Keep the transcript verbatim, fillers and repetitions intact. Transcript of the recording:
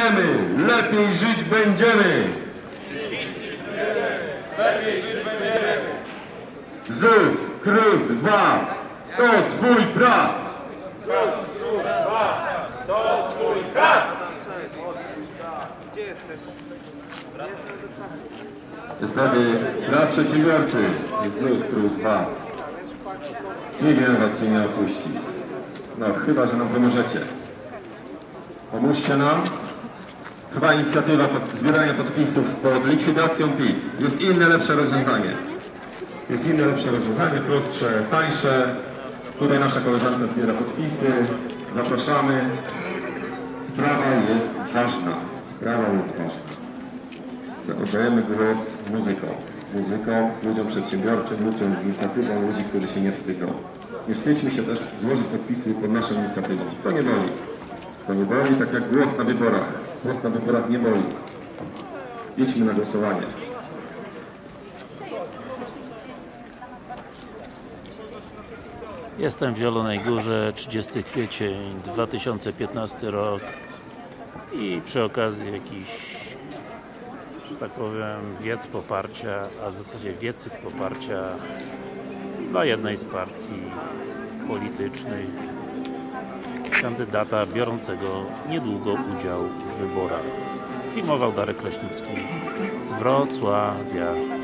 Świętujemy, lepiej żyć będziemy. Lepiej żyć będziemy. Z U S, K R U S, V A T, to twój brat. Z U S, V A T, to twój brat. Niestety, brat przedsiębiorcy jest Z U S, K R U S, V A T. Niewiele was nie opuści. No, chyba że nam pomożecie. Pomóżcie nam. Chyba inicjatywa pod, zbierania podpisów pod likwidacją P I K. Jest inne, lepsze rozwiązanie. Jest inne, lepsze rozwiązanie, prostsze, tańsze. Tutaj nasza koleżanka zbiera podpisy. Zapraszamy. Sprawa jest ważna. Sprawa jest ważna. Oddajemy głos muzykom. Muzykom, ludziom przedsiębiorczym, ludziom z inicjatywą, ludzi, którzy się nie wstydzą. Nie wstydźmy się też złożyć podpisy pod naszą inicjatywą. To nie boli. To nie boli, tak jak głos na wyborach. Głos na wyborach nie boli. Idźmy na głosowanie. Jestem w Zielonej Górze, trzydziesty kwiecień dwa tysiące piętnasty rok i przy okazji jakiś, że tak powiem, wiec poparcia, a w zasadzie wiecyk poparcia dla jednej z partii politycznych, kandydata biorącego niedługo udział w wyborach. Filmował Darek Kraśnicki z Wrocławia.